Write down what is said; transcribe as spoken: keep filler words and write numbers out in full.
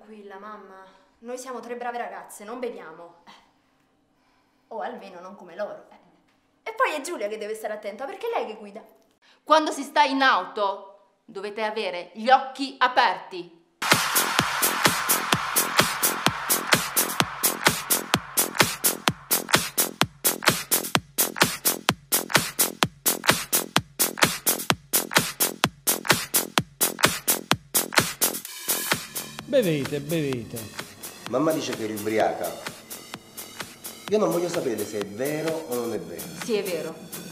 tranquilla, mamma. Noi siamo tre brave ragazze, non beviamo. Eh. O almeno non come loro. Eh. E poi è Giulia che deve stare attenta, perché è lei che guida. Quando si sta in auto dovete avere gli occhi aperti. Bevete, bevete. Mamma dice che eri ubriaca. Io non voglio sapere se è vero o non è vero. Sì, è vero.